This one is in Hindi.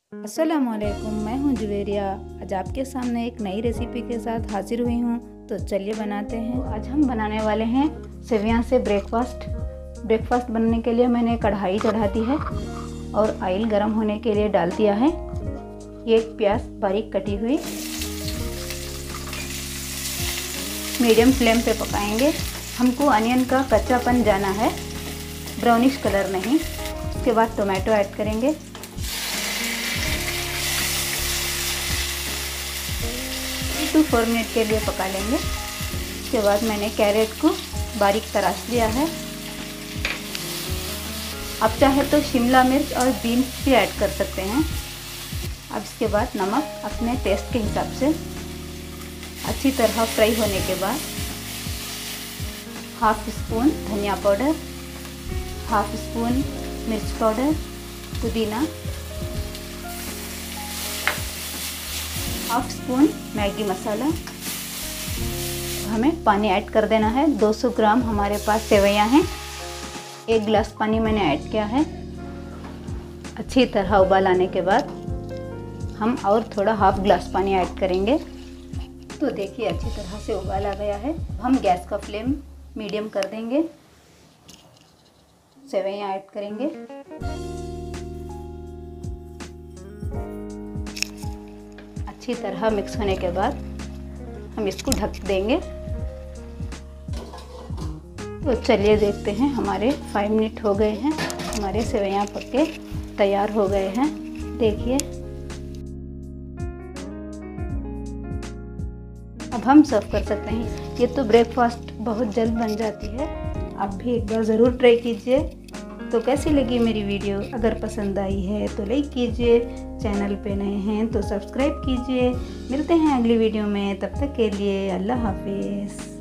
अस्सलामुअलैकुम, मैं हूं जुवेरिया। आज आपके सामने एक नई रेसिपी के साथ हाजिर हुई हूं। तो चलिए बनाते हैं। आज हम बनाने वाले हैं सेवइयां से ब्रेकफास्ट बनने के लिए मैंने कढ़ाई चढ़ा दी है और ऑयल गर्म होने के लिए डाल दिया है। एक प्याज बारीक कटी हुई, मीडियम फ्लेम पे पकाएंगे। हमको अनियन का कच्चापन जाना है, ब्राउनिश कलर नहीं। उसके बाद टोमेटो ऐड करेंगे। 3 to 4 मिनट के लिए पका लेंगे। उसके बाद मैंने कैरेट को बारीक तराश लिया है। आप चाहे तो शिमला मिर्च और बीन्स भी ऐड कर सकते हैं। अब इसके बाद नमक अपने टेस्ट के हिसाब से। अच्छी तरह फ्राई होने के बाद हाफ स्पून धनिया पाउडर, हाफ स्पून मिर्च पाउडर, पुदीना, हाफ स्पून मैगी मसाला। हमें पानी ऐड कर देना है। 200 ग्राम हमारे पास सेवइयां हैं। 1 गिलास पानी मैंने ऐड किया है। अच्छी तरह उबाल आने के बाद हम और थोड़ा हाफ गिलास पानी ऐड करेंगे। तो देखिए अच्छी तरह से उबाल आ गया है। हम गैस का फ्लेम मीडियम कर देंगे। सेवइयां ऐड करेंगे। अच्छी तरह मिक्स होने के बाद हम इसको ढक देंगे। तो चलिए देखते हैं। हमारे 5 मिनट हो गए हैं। हमारे सेवइयां पक के तैयार हो गए हैं। देखिए अब हम सर्व कर सकते हैं। ये तो ब्रेकफास्ट बहुत जल्द बन जाती है। आप भी एक बार ज़रूर ट्राई कीजिए। तो कैसी लगी मेरी वीडियो? अगर पसंद आई है तो लाइक कीजिए, चैनल पे नए हैं तो सब्सक्राइब कीजिए। मिलते हैं अगली वीडियो में, तब तक के लिए अल्लाह हाफिज़।